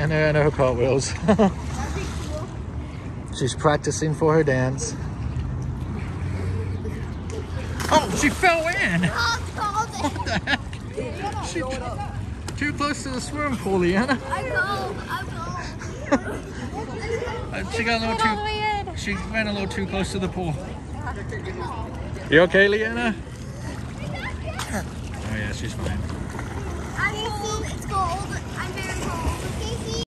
Leanna and her cartwheels. She's practicing for her dance. Oh, she fell in! What the heck? She too close to the swimming pool, Leanna. She got a little too. She went a little too close to the pool. You okay, Leanna? Oh yeah, she's fine. I'm cold. It's cold. I'm very cold.